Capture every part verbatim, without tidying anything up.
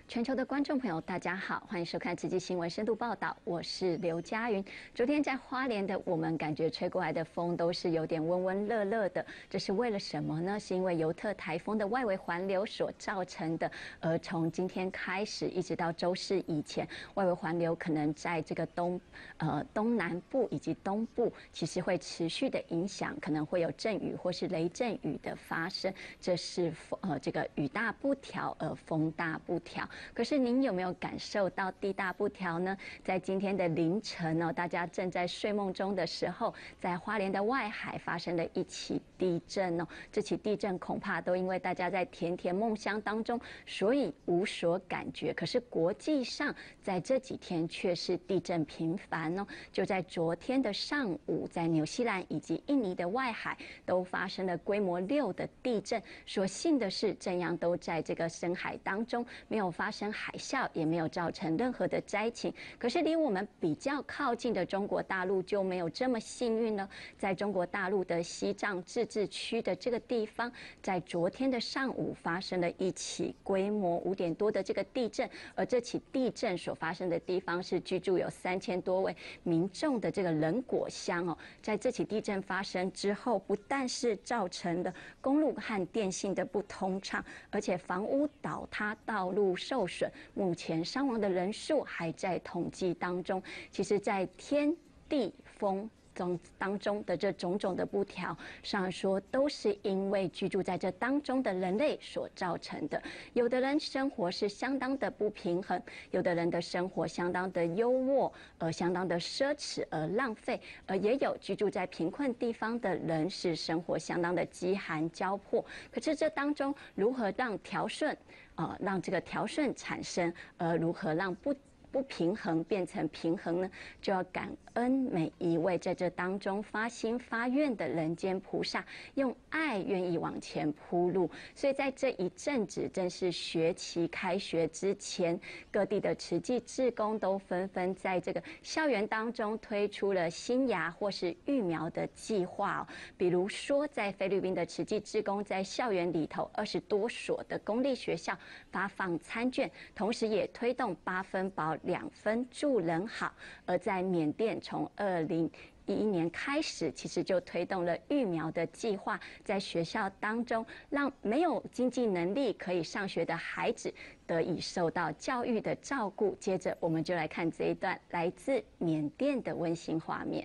全球的观众朋友，大家好，欢迎收看《慈济新闻深度报道》，我是刘佳云。昨天在花莲的我们，感觉吹过来的风都是有点温温热热的，这是为了什么呢？是因为尤特台风的外围环流所造成的。而从今天开始，一直到周四以前，外围环流可能在这个东呃东南部以及东部，其实会持续的影响，可能会有阵雨或是雷阵雨的发生。这是呃这个雨大不调，而风大不调。可是您有没有感受到地大不调呢？在今天的凌晨哦，大家正在睡梦中的时候，在花莲的外海发生了一起地震哦。这起地震恐怕都因为大家在甜甜梦乡当中，所以无所感觉。可是国际上在这几天却是地震频繁哦。就在昨天的上午，在纽西兰以及印尼的外海都发生了规模六的地震。所幸的是，震央都在这个深海当中，没有发生海啸，也没有造成任何的灾情。可是离我们比较靠近的中国大陆就没有这么幸运了。在中国大陆的西藏自治区的这个地方，在昨天的上午发生了一起规模五点多的这个地震，而这起地震所发生的地方是居住有三千多位民众的这个人果乡哦。在这起地震发生之后，不但是造成了公路和电信的不通畅，而且房屋倒塌、道路受损，目前伤亡的人数还在统计当中。其实，在天地风当中的这种种的不调，上说都是因为居住在这当中的人类所造成的。有的人生活是相当的不平衡，有的人的生活相当的优渥，而相当的奢侈而浪费，而也有居住在贫困地方的人是生活相当的饥寒交迫。可是这当中如何让调顺，呃，让这个调顺产生，而如何让不不平衡变成平衡呢？就要感恩每一位在这当中发心发愿的人间菩萨，用爱愿意往前铺路。所以在这一阵子，正是学期开学之前，各地的慈济志工都纷纷在这个校园当中推出了新芽或是育苗的计划哦。比如说，在菲律宾的慈济志工在校园里头二十多所的公立学校发放餐券，同时也推动八分饱两分助人好。而在缅甸，从二零一一年开始，其实就推动了育苗的计划，在学校当中，让没有经济能力可以上学的孩子得以受到教育的照顾。接着，我们就来看这一段来自缅甸的温馨画面。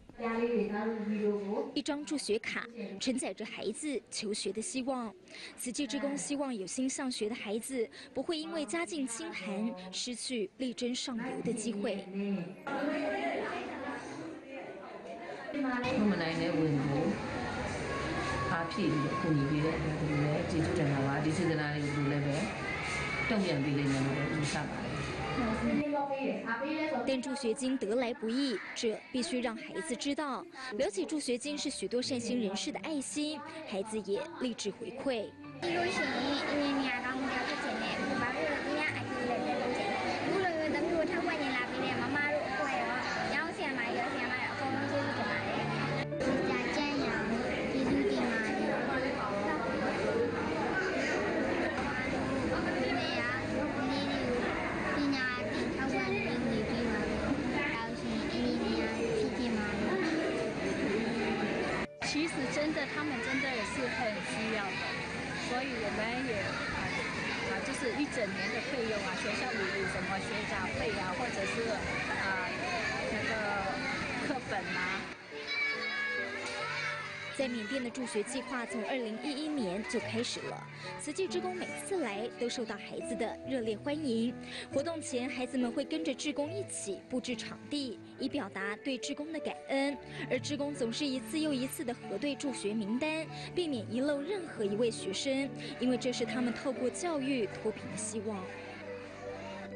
一张助学卡承载着孩子求学的希望。慈济志工希望有心向学的孩子不会因为家境清寒失去力争上游的機會。 我們嚟呢ဝင်ဖို့အားဖြည့်ပြီးတော့ခုညီပေးတဲ့အတွက်ဒီလည်းကျေးဇူးတင်ပါပါဒီစေတနာလေးကိုလည်းပဲတုံ့ပြန်ပေးလိမ့်မယ်လို့လည်းယူဆပါတယ်。 但助学金得来不易，这必须让孩子知道。了解助学金是许多善心人士的爱心，孩子也立志回馈。 其实真的，他们真的也是很需要的，所以我们也啊啊，就是一整年的费用啊，学校里的什么学杂费啊，或者是啊那个课本啊。 在缅甸的助学计划从二零一一年就开始了，慈济志工每次来都受到孩子的热烈欢迎。活动前，孩子们会跟着志工一起布置场地，以表达对志工的感恩。而志工总是一次又一次的核对助学名单，避免遗漏任何一位学生，因为这是他们透过教育脱贫的希望。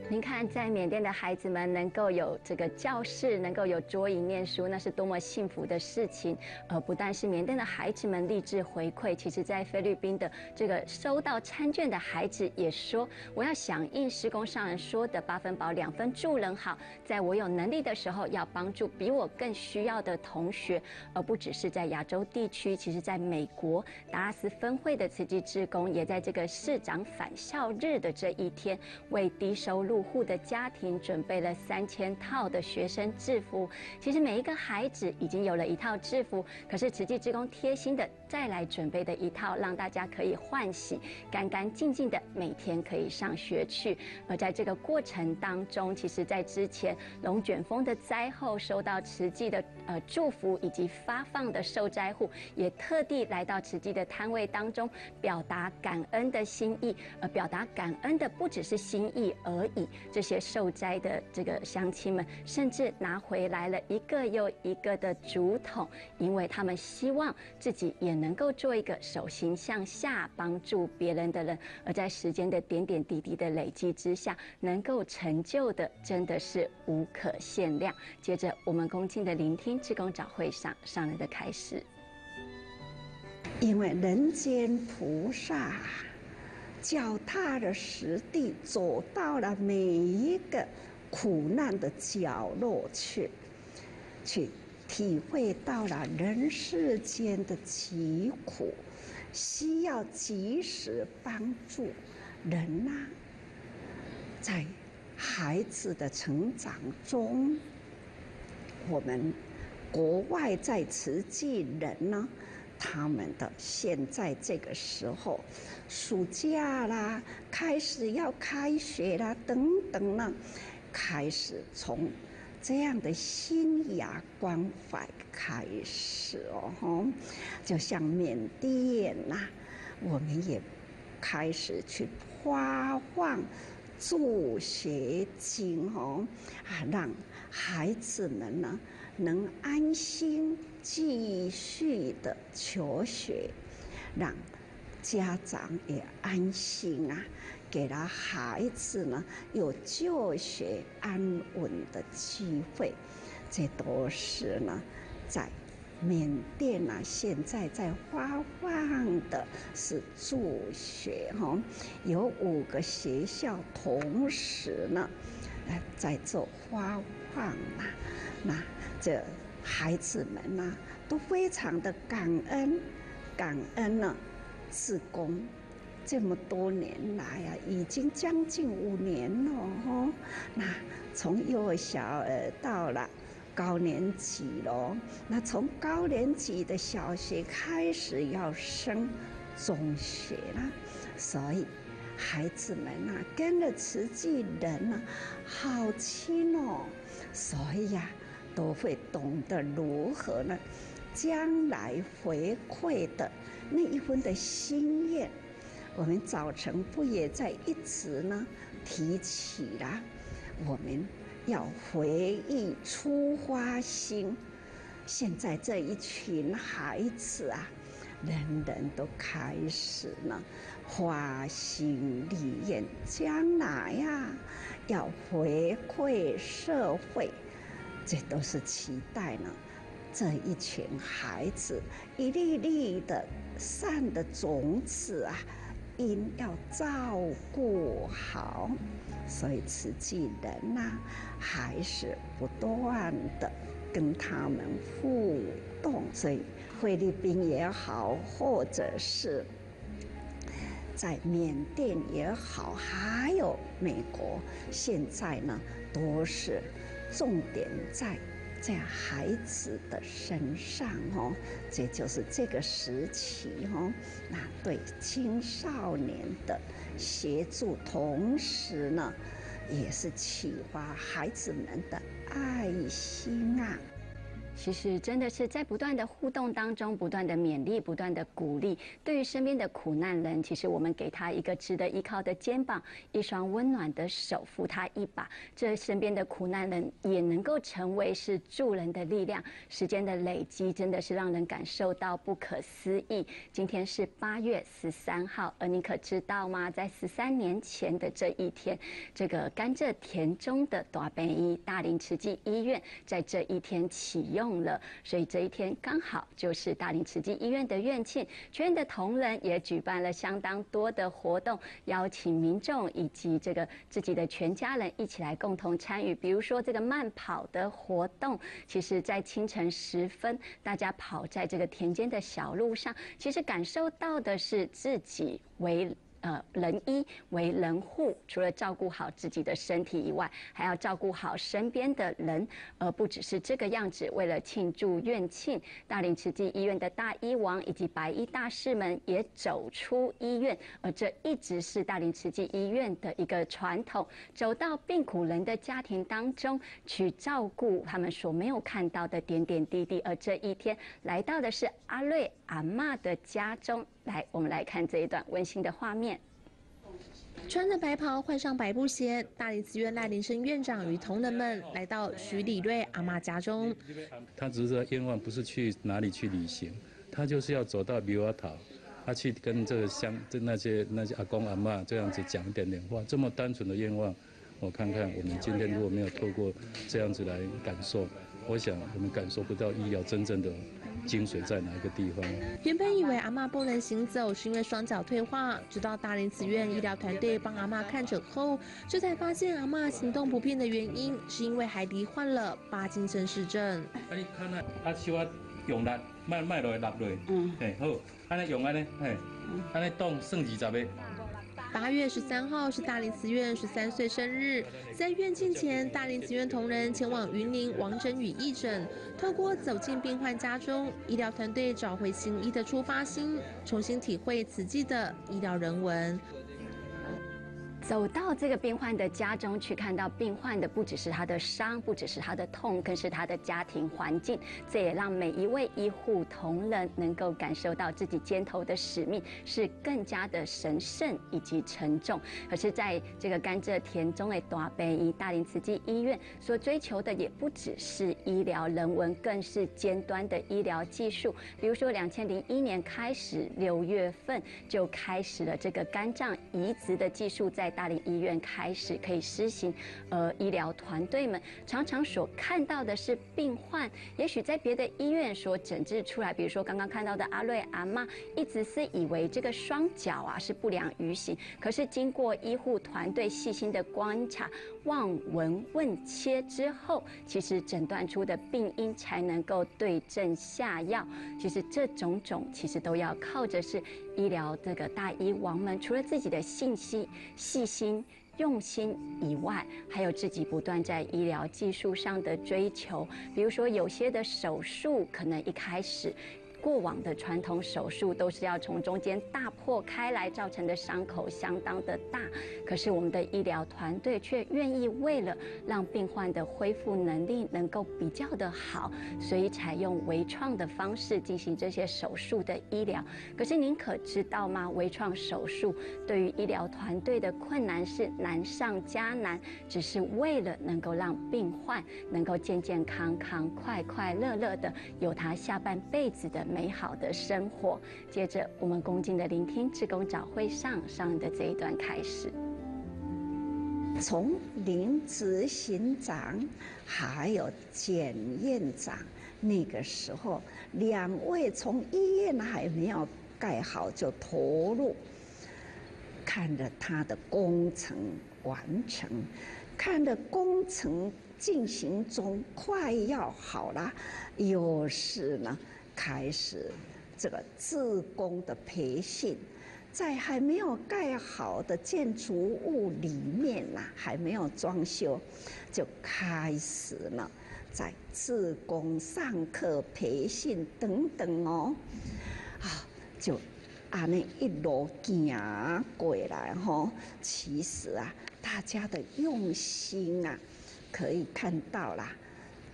您看，在缅甸的孩子们能够有这个教室，能够有桌椅念书，那是多么幸福的事情。呃，不但是缅甸的孩子们立志回馈，其实在菲律宾的这个收到餐券的孩子也说，我要响应施工上人说的八分饱两分助人好，在我有能力的时候，要帮助比我更需要的同学，而不只是在亚洲地区，其实在美国达拉斯分会的慈济志工，也在这个市长返校日的这一天，为低收入户的家庭准备了三千套的学生制服。其实每一个孩子已经有了一套制服，可是慈济志工贴心的再来准备的一套，让大家可以换洗，干干净净的每天可以上学去。而在这个过程当中，其实在之前龙卷风的灾后，收到慈济的呃祝福以及发放的受灾户，也特地来到慈济的摊位当中，表达感恩的心意。而表达感恩的不只是心意而已，这些受灾的这个乡亲们，甚至拿回来了一个又一个的竹筒，因为他们希望自己也能够做一个手心向下帮助别人的人。而在时间的点点滴滴的累积之下，能够成就的真的是无可限量。接着，我们恭敬的聆听志工早会上上人的开始。 因为人间菩萨脚踏了实地，走到了每一个苦难的角落去，去体会到了人世间的疾苦，需要及时帮助人呐、啊。在孩子的成长中，我们国外在慈济人呢，他们的现在这个时候，暑假啦，开始要开学啦，等等呢，开始从这样的新亚关怀开始哦，就像缅甸呐、啊，我们也开始去发放助学金哦，啊，让孩子们呢能安心继续的求学，让家长也安心啊，给了孩子呢有就学安稳的机会，这都是呢在缅甸啊现在在发放的是助学哈，有五个学校同时呢在做发放啊，那这孩子们呐、啊、都非常的感恩，感恩呢志工这么多年来啊，已经将近五年了哦。那从幼小儿到了高年级咯，那从高年级的小学开始要升中学了，所以孩子们啊跟着慈济人啊好亲哦，所以呀、啊、都会懂得如何呢将来回馈的那一份的心愿。我们早晨不也在一直呢提起了，我们要回忆出发心。现在这一群孩子啊，人人都开始呢发心立愿，将来呀要回馈社会，这都是期待呢。这一群孩子一粒粒的善的种子啊，因要照顾好，所以慈济人呐、啊，还是不断的跟他们互动。所以菲律宾也好，或者是在缅甸也好，还有美国，现在呢都是重点在在孩子的身上哦，这就是这个时期哦，那对青少年的协助，同时呢，也是启发孩子们的爱心啊。 其实真的是在不断的互动当中，不断的勉励，不断的鼓励。对于身边的苦难人，其实我们给他一个值得依靠的肩膀，一双温暖的手，扶他一把。这身边的苦难人也能够成为是助人的力量。时间的累积真的是让人感受到不可思议。今天是八月十三号，而你可知道吗？在十三年前的这一天，这个甘蔗田中的大病医大林慈济医院在这一天启用了，所以这一天刚好就是大林慈济医院的院庆，全院的同仁也举办了相当多的活动，邀请民众以及这个自己的全家人一起来共同参与。比如说这个慢跑的活动，其实在清晨时分，大家跑在这个田间的小路上，其实感受到的是自己为呃，人医为人护，除了照顾好自己的身体以外，还要照顾好身边的人，而不只是这个样子。为了庆祝院庆，大林慈济医院的大医王以及白衣大士们也走出医院，而这一直是大林慈济医院的一个传统，走到病苦人的家庭当中去照顾他们所没有看到的点点滴滴。而这一天来到的是阿瑞阿嬷的家中，来，我们来看这一段温馨的画面。 穿着白袍，换上白布鞋，大林慈院赖林生院长与同仁们来到徐礼瑞阿嬷家中。 他只是说愿望不是去哪里去旅行，他就是要走到苗头，他去跟这个乡、这那些那些阿公阿嬷这样子讲一点点话，这么单纯的愿望，我看看我们今天如果没有透过这样子来感受，我想我们感受不到医疗真正的精髓在哪一个地方？ 原本以为阿嬷不能行走是因为双脚退化，直到大林慈院医疗团队帮阿嬷看诊后，这才发现阿嬷行动不便的原因是因为还罹患了帕金森氏症。 啊，你看啊，啊小啊用力，慢慢落来落落，嗯，嘿好，安尼用安尼，嘿，安尼动算二十个。 八月十三号是大林慈院十三岁生日，在院庆前，大林慈院同仁前往云林王真宇义诊，透过走进病患家中，医疗团队找回行医的出发心，重新体会慈济的医疗人文。 走到这个病患的家中去，看到病患的不只是他的伤，不只是他的痛，更是他的家庭环境。这也让每一位医护同仁能够感受到自己肩头的使命是更加的神圣以及沉重。可是，在这个甘蔗田中的大病医大林慈济医院所追求的也不只是医疗人文，更是尖端的医疗技术。比如说，两千零一年开始，六月份就开始了这个肝脏移植的技术在大林医院开始可以施行，呃，医疗团队们常常所看到的是病患，也许在别的医院所诊治出来，比如说刚刚看到的阿瑞阿嬷，一直是以为这个双脚啊是不良于行，可是经过医护团队细心的观察、望闻问切之后，其实诊断出的病因才能够对症下药。其实这种种其实都要靠着是医疗这个大医王们，除了自己的信息细心用心以外，还有自己不断在医疗技术上的追求。比如说，有些的手术可能一开始过往的传统手术都是要从中间大破开来，造成的伤口相当的大。可是我们的医疗团队却愿意为了让病患的恢复能力能够比较的好，所以采用微创的方式进行这些手术的医疗。可是您可知道吗？微创手术对于医疗团队的困难是难上加难，只是为了能够让病患能够健健康康、快快乐乐的有他下半辈子的美好的生活。接着，我们恭敬的聆听志工早会上上的这一段开始。 从林执行长还有简院长，那个时候两位从医院还没有盖好就投入，看着他的工程完成，看着工程进行中快要好了，又是呢开始这个志工的培训。在还没有盖好的建筑物里面呐、啊，还没有装修，就开始了在志工上课、培训等等哦，啊，就按那一路行过来吼。其实啊，大家的用心啊，可以看到啦。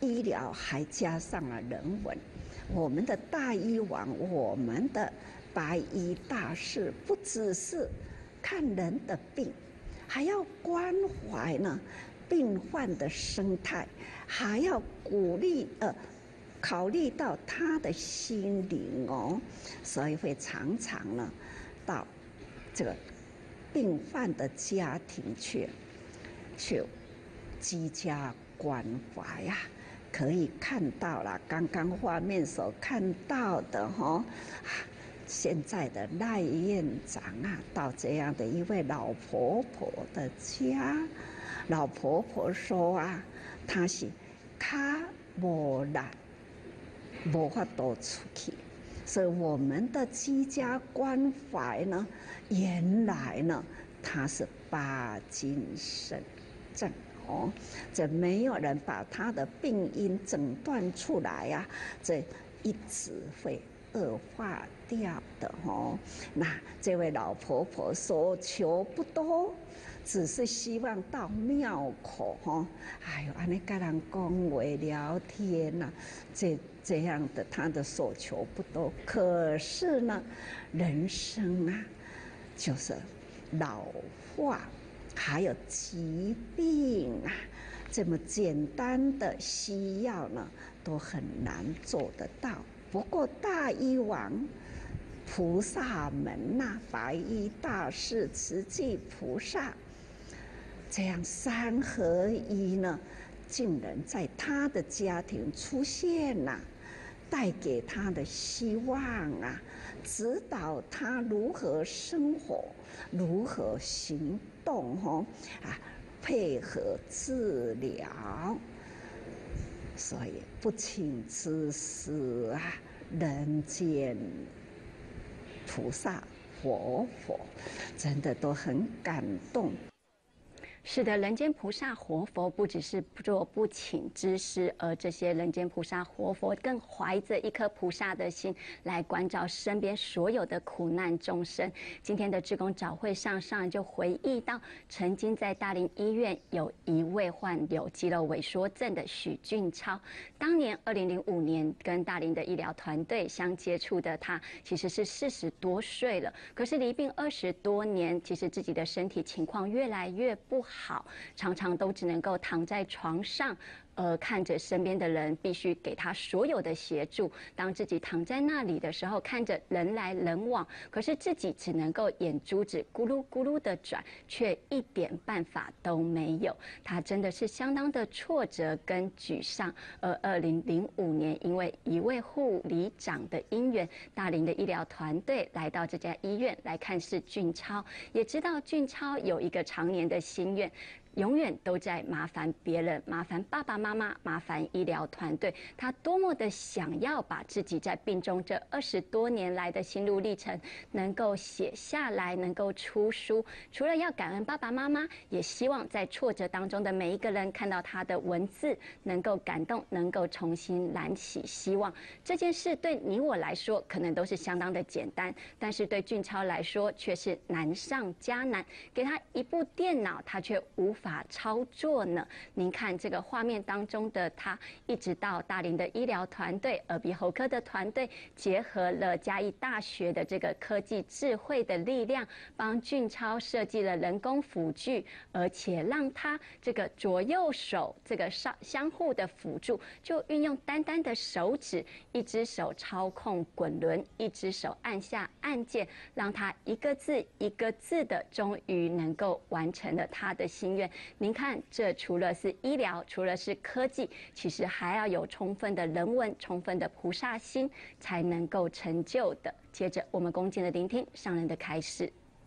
医疗还加上了人文。我们的大医王，我们的白衣大士，不只是看人的病，还要关怀呢病患的生态，还要鼓励呃考虑到他的心灵哦，所以会常常呢到这个病患的家庭去去居家关怀呀、啊。可以看到了，刚刚画面所看到的哈、哦，现在的赖院长啊，到这样的一位老婆婆的家，老婆婆说啊，她是卡无力，无法度出去，所以我们的居家关怀呢，原来呢，她是帕金森症。哦，这没有人把他的病因诊断出来呀、啊，这一直会恶化掉的哦。那这位老婆婆所求不多，只是希望到庙口哦，哎呦，安尼跟人讲话聊天呐、啊，这这样的她的所求不多。可是呢，人生啊，就是老化。还有疾病啊，这么简单的需要呢，都很难做得到。不过大医王、菩萨们呐、啊，白衣大士、慈济菩萨，这样三合一呢，竟然在他的家庭出现呐、啊，带给他的希望啊，指导他如何生活，如何行动哦啊，配合治疗，所以不请之师啊，人间菩萨活佛，真的都很感动。 是的，人间菩萨活佛不只是做不请之师，而这些人间菩萨活佛更怀着一颗菩萨的心来关照身边所有的苦难众生。今天的志工早会上，上人就回忆到，曾经在大林医院有一位患有肌肉萎缩症的许俊超，当年二零零五年跟大林的医疗团队相接触的他，其实是四十多岁了，可是离病二十多年，其实自己的身体情况越来越不好。好，常常都只能够躺在床上，呃，看着身边的人必须给他所有的协助。当自己躺在那里的时候，看着人来人往，可是自己只能够眼珠子咕噜咕噜的转，却一点办法都没有。他真的是相当的挫折跟沮丧。而二零零五年，因为一位护理长的因缘，大林的医疗团队来到这家医院来看视俊超，也知道俊超有一个常年的心愿。永远都在麻烦别人，麻烦爸爸妈妈，麻烦医疗团队。他多么的想要把自己在病中这二十多年来的心路历程能够写下来，能够出书。除了要感恩爸爸妈妈，也希望在挫折当中的每一个人看到他的文字，能够感动，能够重新燃起希望。这件事对你我来说可能都是相当的简单，但是对俊超来说却是难上加难。给他一部电脑，他却无法法操作呢？您看这个画面当中的他，一直到大林的医疗团队、耳鼻喉科的团队，结合了嘉义大学的这个科技智慧的力量，帮俊超设计了人工辅具，而且让他这个左右手这个相相互的辅助，就运用单单的手指，一只手操控滚轮，一只手按下按键，让他一个字一个字的，终于能够完成了他的心愿。您看，这除了是医疗，除了是科技，其实还要有充分的人文、充分的菩萨心，才能够成就的。接着，我们恭敬的聆听上人的开示。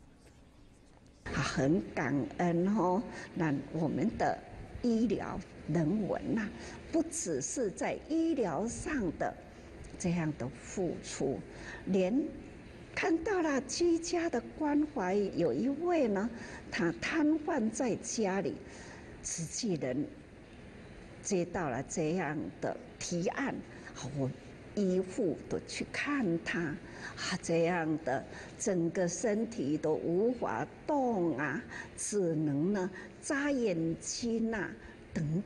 很感恩哦，那我们的医疗人文呐、啊，不只是在医疗上的这样的付出，连看到了居家的关怀，有一位呢，他瘫痪在家里，慈济人接到了这样的提案，我医护都去看他，啊，这样的整个身体都无法动啊，只能呢眨眼睛啊，等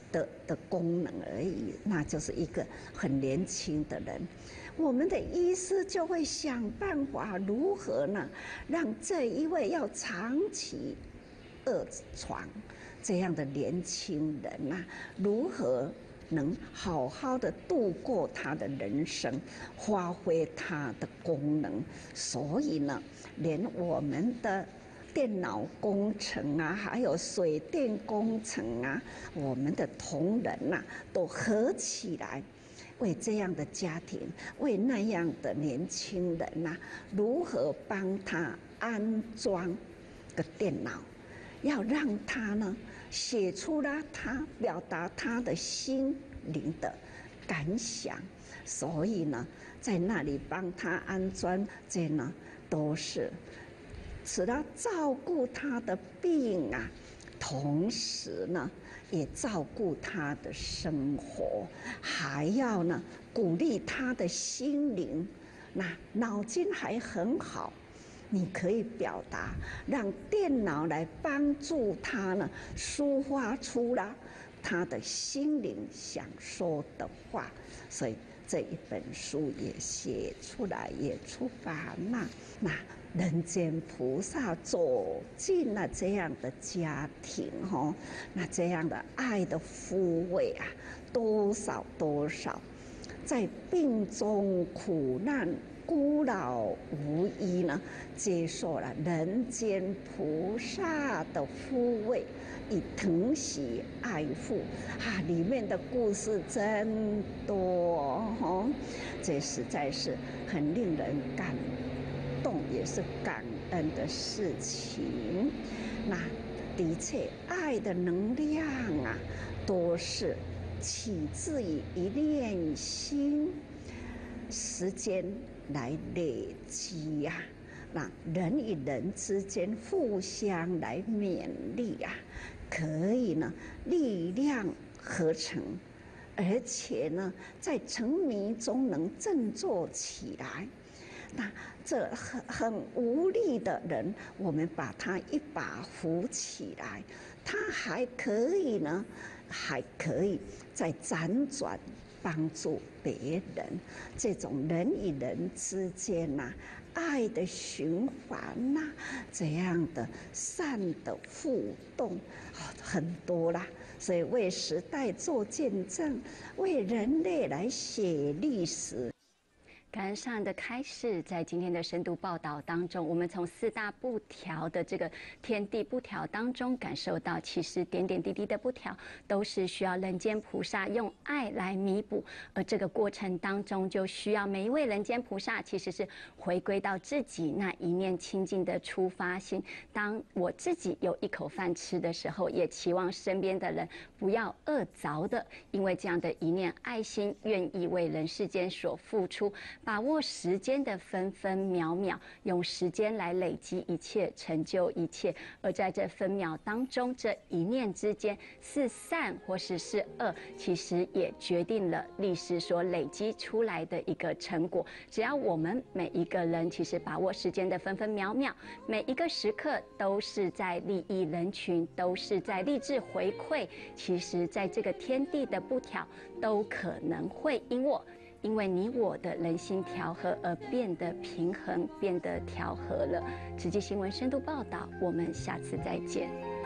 的的功能而已，那就是一个很年轻的人。我们的医师就会想办法如何呢，让这一位要长期卧床这样的年轻人啊，如何能好好的度过他的人生，发挥他的功能。所以呢，连我们的电脑工程啊，还有水电工程啊，我们的同仁啊，都合起来，为这样的家庭，为那样的年轻人啊，如何帮他安装个电脑，要让他呢写出了他表达他的心灵的感想。所以呢，在那里帮他安装，这呢都是使他照顾他的病啊，同时呢也照顾他的生活，还要呢鼓励他的心灵。那脑筋还很好，你可以表达，让电脑来帮助他呢抒发出了他的心灵想说的话。所以这一本书也写出来，也出版了。那人间菩萨走进了这样的家庭哈，那这样的爱的抚慰啊，多少多少，在病中苦难孤老无依呢，接受了人间菩萨的抚慰，以疼惜爱护啊，里面的故事真多哈，这实在是很令人感动，也是感恩的事情。那的确，爱的能量啊，都是起自于一念心，时间来累积呀、啊。那人与人之间互相来勉励啊，可以呢力量合成，而且呢在沉迷中能振作起来。那这很很无力的人，我们把他一把扶起来，他还可以呢，还可以再辗转帮助别人。这种人与人之间呐、啊，爱的循环呐、啊，这样的善的互动，很多啦。所以为时代做见证，为人类来写历史。 感恩上人的开示，在今天的深度报道当中，我们从四大不调的这个天地不调当中感受到，其实点点滴滴的不调都是需要人间菩萨用爱来弥补，而这个过程当中就需要每一位人间菩萨其实是回归到自己那一念清净的出发心。当我自己有一口饭吃的时候，也期望身边的人不要饿着的，因为这样的一念爱心，愿意为人世间所付出。把握时间的分分秒秒，用时间来累积一切，成就一切。而在这分秒当中，这一念之间是善或是是恶，其实也决定了历史所累积出来的一个成果。只要我们每一个人其实把握时间的分分秒秒，每一个时刻都是在利益人群，都是在励志回馈。其实，在这个天地的不调，都可能会因我。因为你我的人心调和而变得平衡，变得调和了。慈济新闻深度报道，我们下次再见。